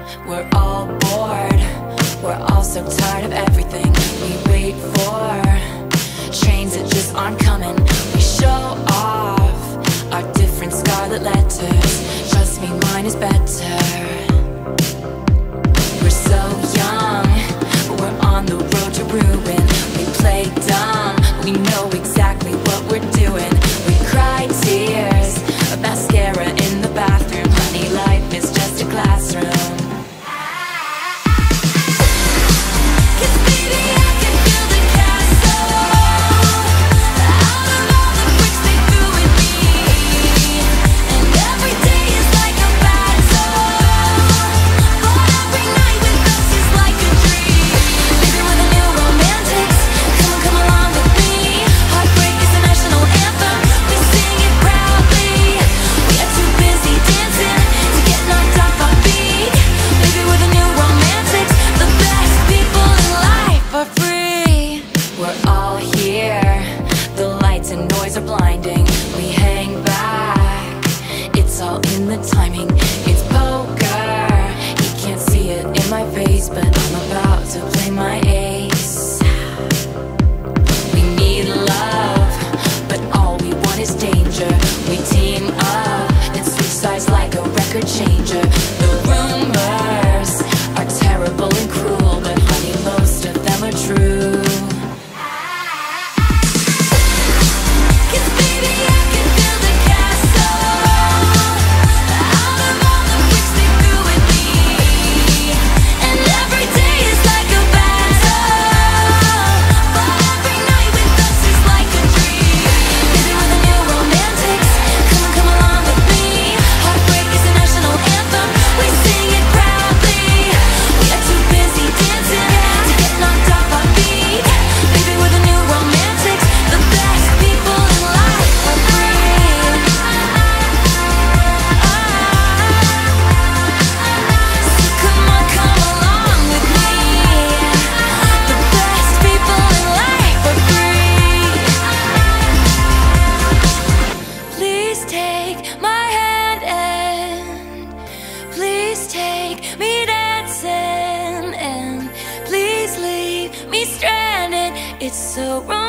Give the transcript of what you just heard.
We're all bored, we're all so tired of everything we wait for. Trains that just aren't coming. We show off our different scarlet letters. Trust me, mine is better. We're so young, but we're on the road to ruin. We play dumb, we know exactly what we're doing. We cry tears of mascara in the bathroom. Honey, life is just a classroom. Blinding, we hang back. It's all in the timing. It's poker. You can't see it in my face, but I'm about to play my ace. We need love, but all we want is danger. We team up and switch sides like a record changer. The rumors are terrible and cruel, but honey, most of them are true. It's so wrong.